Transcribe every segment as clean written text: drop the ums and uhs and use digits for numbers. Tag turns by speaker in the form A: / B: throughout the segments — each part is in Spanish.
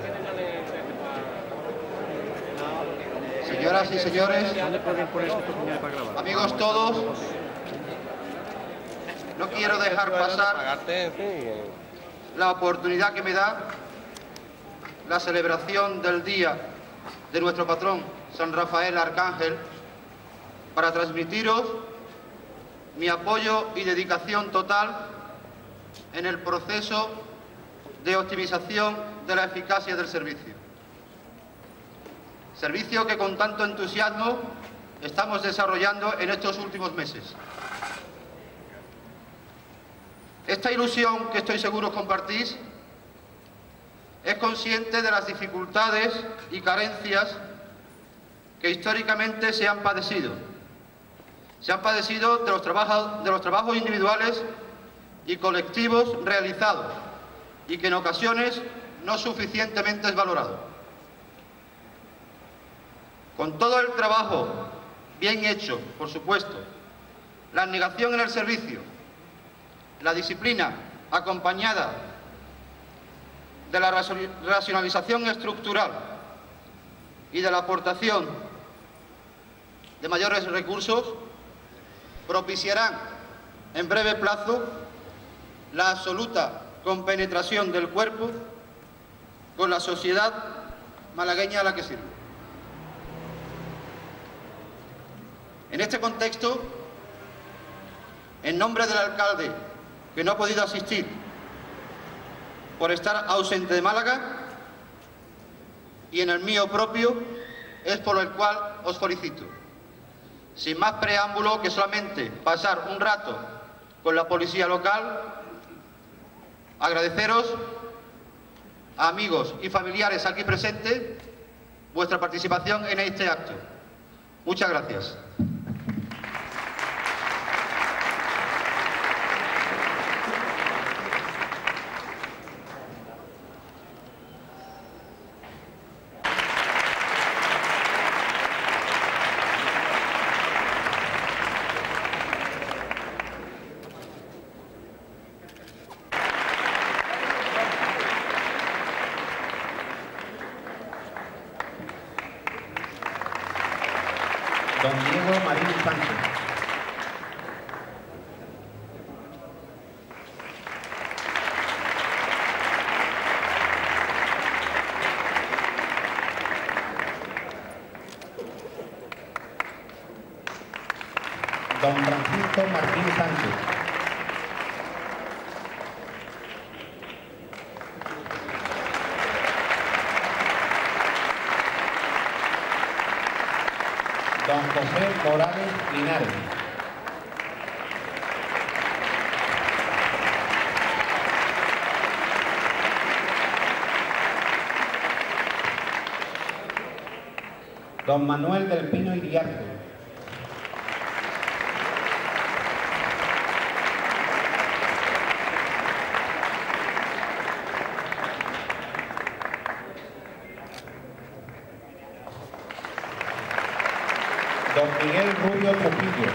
A: Señoras y señores, amigos todos, no quiero dejar pasar la oportunidad que me da la celebración del día de nuestro patrón, San Rafael Arcángel, para transmitiros mi apoyo y dedicación total en el proceso de optimización de la eficacia del servicio. Servicio que con tanto entusiasmo estamos desarrollando en estos últimos meses. Esta ilusión, que estoy seguro compartís, es consciente de las dificultades y carencias que históricamente se han padecido. Se han padecido de los trabajos individuales y colectivos realizados y que en ocasiones no suficientemente es valorado. Con todo el trabajo bien hecho, por supuesto, la abnegación en el servicio, la disciplina acompañada de la racionalización estructural y de la aportación de mayores recursos, propiciarán en breve plazo la absoluta compenetración del cuerpo con la sociedad malagueña a la que sirve. En este contexto, en nombre del alcalde, que no ha podido asistir por estar ausente de Málaga, y en el mío propio, es por el cual os felicito. Sin más preámbulo que solamente pasar un rato con la policía local, agradeceros a amigos y familiares aquí presentes vuestra participación en este acto. Muchas gracias.
B: Don Diego Marín Sánchez. Don Francisco Martín Sánchez. Don José Morales Linares. Don Manuel del Pino Iriarte. Don Miguel Rubio Trujillo.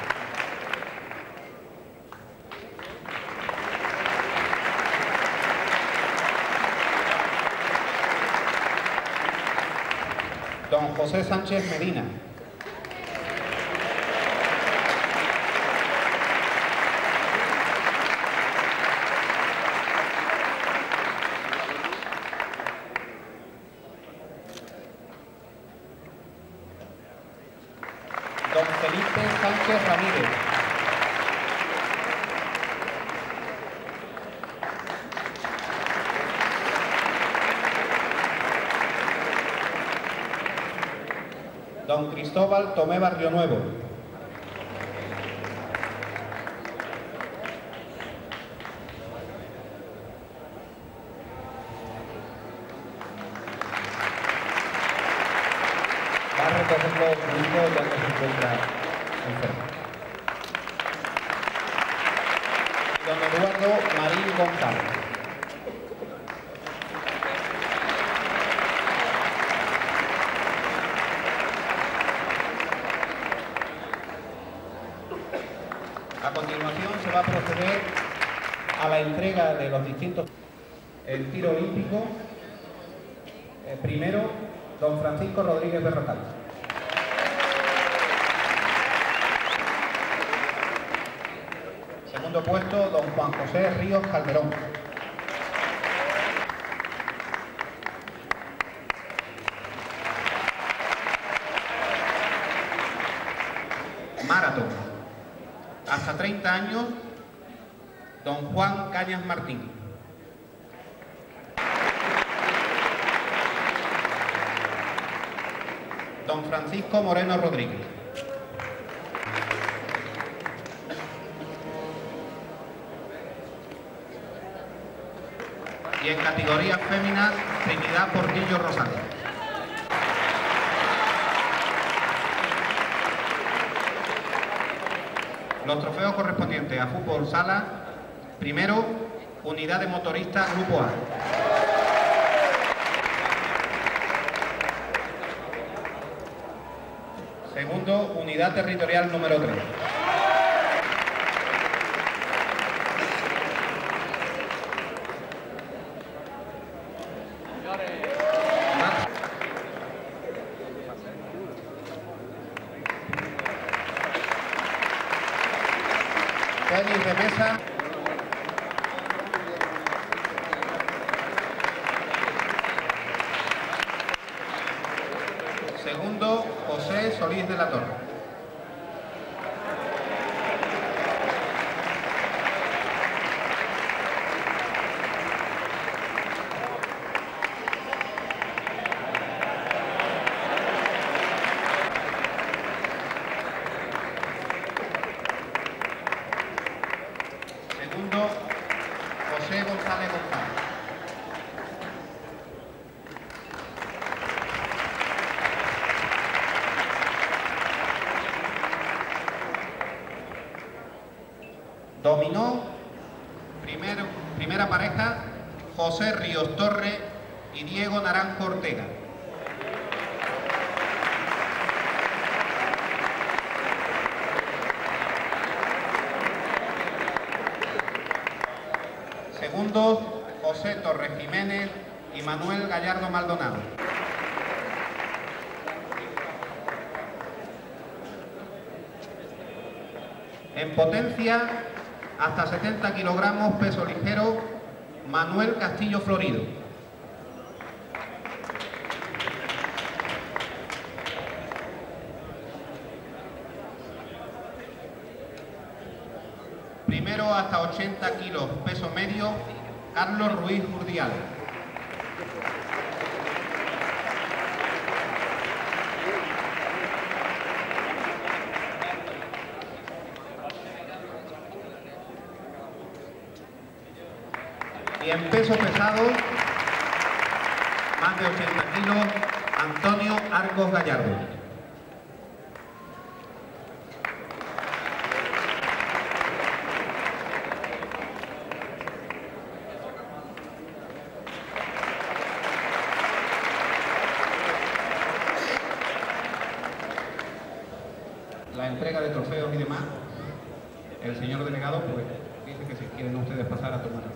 B: Don José Sánchez Medina. Don Felipe Sánchez Ramírez. Don Cristóbal Tomé Barrio Nuevo. Va a recogerlo un hijo ya que se encuentra enfermo. Don Eduardo Marín González. A continuación se va a proceder a la entrega de los distintos el tiro olímpico Primero, don Francisco Rodríguez Berrocal. Segundo puesto, don Juan José Ríos Calderón. Maratón. Hasta 30 años, don Juan Cañas Martín. Don Francisco Moreno Rodríguez. Y en categoría féminas, Trinidad Portillo Rosario. Los trofeos correspondientes a fútbol sala. Primero, unidad de motoristas Grupo A. Segundo, unidad territorial número 3. Tenis de mesa. Segundo, José Solís de la Torre. Segundo, José González González. Dominó, primera pareja, José Ríos Torre y Diego Naranjo Ortega. Segundo, José Torres Jiménez y Manuel Gallardo Maldonado. En potencia, hasta 70 kilogramos, peso ligero, Manuel Castillo Florido. Primero, hasta 80 kilos, peso medio, Carlos Ruiz Urdial. Y en peso pesado, más de 80 kilos, Antonio Arcos Gallardo. La entrega de trofeos y demás, el señor delegado pues dice que si quieren ustedes pasar a tomar.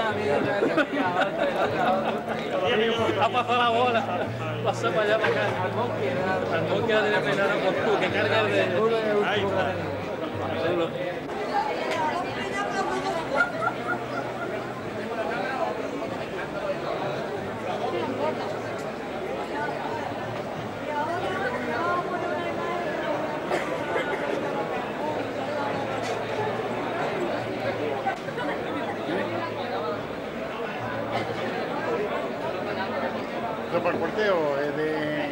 C: Ha pasado la bola. Pasó para allá, para acá. Almón quiere tener peinado con tú, que carga el de... Ahí está.
D: ¿Eso para el porteo es de...?